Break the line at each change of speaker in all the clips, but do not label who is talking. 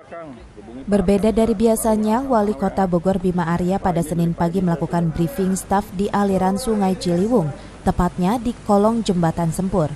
Berbeda dari biasanya, Wali Kota Bogor Bima Arya pada Senin pagi melakukan briefing staf di aliran Sungai Ciliwung, tepatnya di kolong Jembatan Sempur.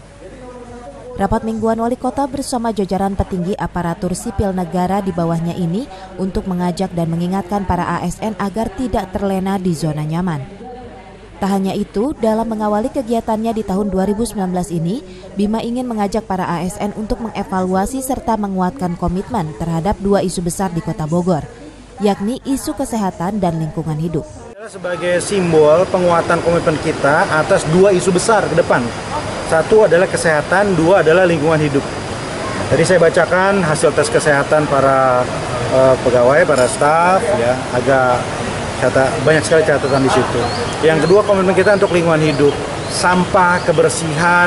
Rapat mingguan Wali Kota bersama jajaran petinggi aparatur sipil negara di bawahnya ini untuk mengajak dan mengingatkan para ASN agar tidak terlena di zona nyaman. Tak hanya itu, dalam mengawali kegiatannya di tahun 2019 ini, Bima ingin mengajak para ASN untuk mengevaluasi serta menguatkan komitmen terhadap dua isu besar di Kota Bogor, yakni isu kesehatan dan lingkungan hidup.
Sebagai simbol penguatan komitmen kita atas dua isu besar ke depan. Satu adalah kesehatan, dua adalah lingkungan hidup. Jadi saya bacakan hasil tes kesehatan para pegawai, para staf, ya, agak banyak sekali catatan di situ. Yang kedua, komitmen kita untuk lingkungan hidup, sampah, kebersihan,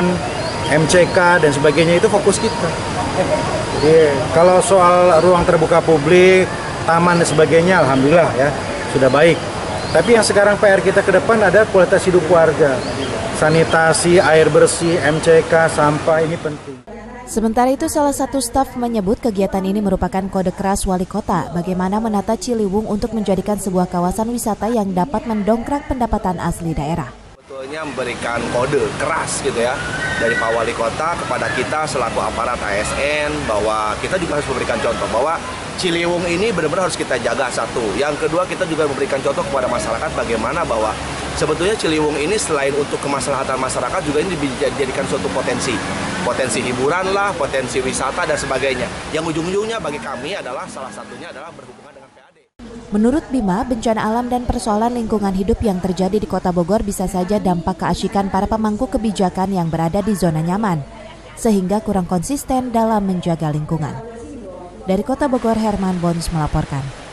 MCK dan sebagainya itu fokus kita. Jadi kalau soal ruang terbuka publik, taman dan sebagainya, alhamdulillah ya sudah baik. Tapi yang sekarang PR kita ke depan ada kualitas hidup warga, sanitasi, air bersih, MCK, sampah ini penting.
Sementara itu, salah satu staf menyebut kegiatan ini merupakan kode keras Wali Kota bagaimana menata Ciliwung untuk menjadikan sebuah kawasan wisata yang dapat mendongkrak pendapatan asli daerah.
Sebetulnya memberikan kode keras gitu ya dari Pak Wali Kota kepada kita selaku aparat ASN bahwa kita juga harus memberikan contoh bahwa Ciliwung ini benar-benar harus kita jaga satu. Yang kedua, kita juga memberikan contoh kepada masyarakat bagaimana bahwa sebetulnya Ciliwung ini selain untuk kemaslahatan masyarakat juga ini dijadikan suatu potensi hiburan lah, potensi wisata dan sebagainya. Yang ujung-ujungnya bagi kami adalah salah satunya adalah berhubungan dengan PAD.
Menurut Bima, bencana alam dan persoalan lingkungan hidup yang terjadi di Kota Bogor bisa saja dampak keasyikan para pemangku kebijakan yang berada di zona nyaman, sehingga kurang konsisten dalam menjaga lingkungan. Dari Kota Bogor, Herman Bons melaporkan.